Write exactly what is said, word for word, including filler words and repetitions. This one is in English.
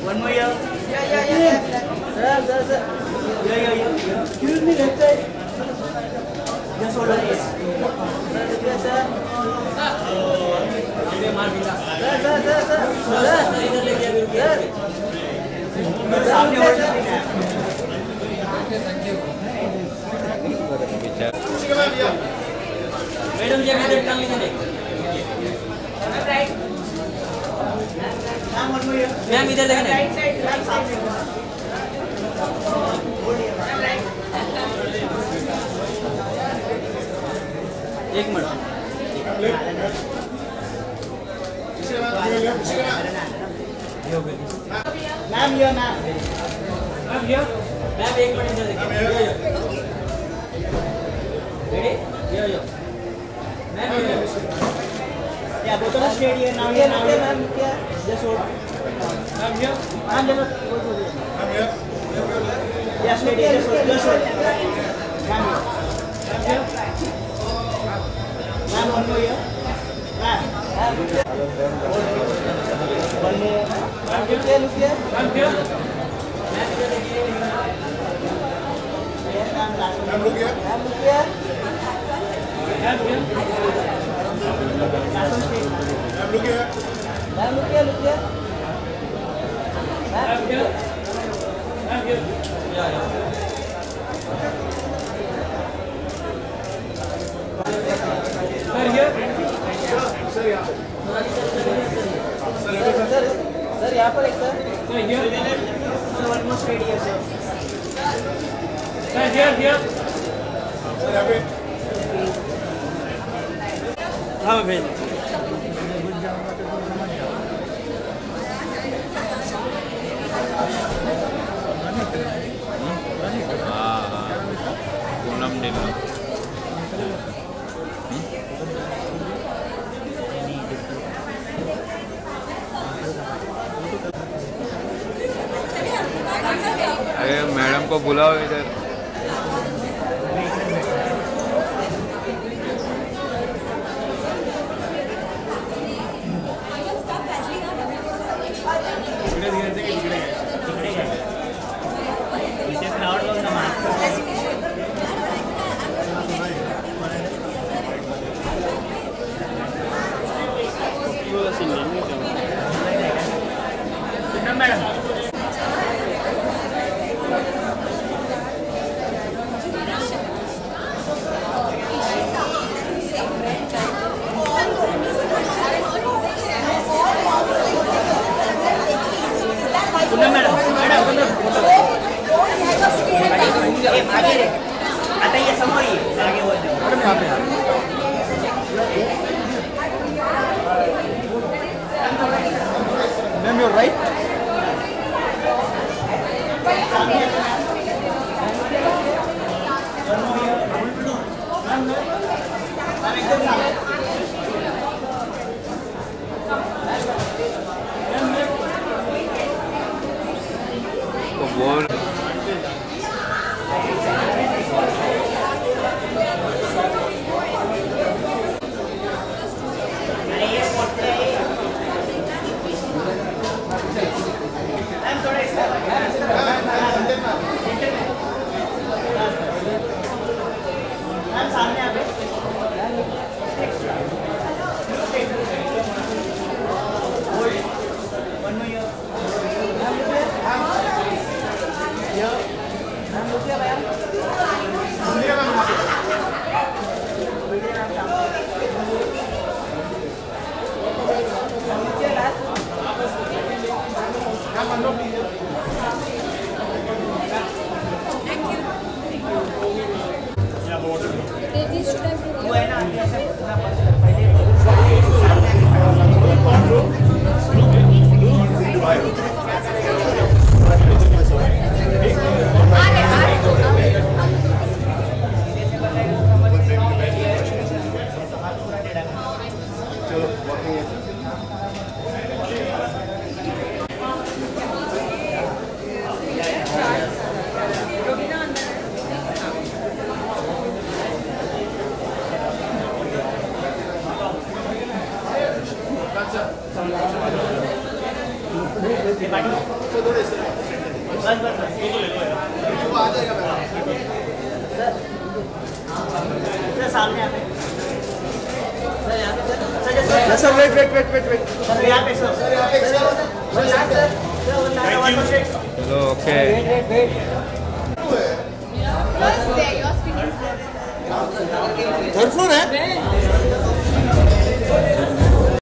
One more year. Yeah, yeah, yeah. yeah. Sir, sir, sir. Yeah, yeah, yeah. Excuse me, left side. Just hold on. Yes. Sir, yes, sir. Sir. Sir, sir, sir, sir. Sir, इधर ले गया बिल्कुल. Sir. सामने hold on. Madam जी अभी टांग लीजिए. Ma'am इधर देखें. राइट साइड मैम सामने. एक मिनट. मैम ये मैम मैम ये मैम एक मिनट इधर देखिए. रेडी यो यो मैम ये या बोतल स्ट्रेट ये नाउ ये नाउ मैम क्या जस्ट होल्ड मैम ये मैम जस्ट होल्ड मैम ये या स्ट्रेट ये जस्ट होल्ड मैम ये मैम वन मोर ये ma'am one more ma'am look here look here ma'am here ma'am इधर देखिए. Ma'am look here ma'am look here ma'am here ma'am look here ma'am look here look here ma'am here ma'am here या या sir here sir यहाँ sir sir sir यहाँ पर एक sir sir here sir one more straight here sir sir here here sir यहाँ पे हाँ भेज. हाँ हाँ पूनम नीलम. अरे मैडम को बुलाओ इधर. आता ये समोर ये आगे बोल मैम यू राइट तो बोल बस बस बस ये तो ले लो यार वो आ जाएगा मेरा सर सर सामने आते सर यहाँ पे sir sir sir wait wait wait wait wait sir यहाँ पे सर सर यहाँ पे सर सर यहाँ सर चलो okay wait wait third floor है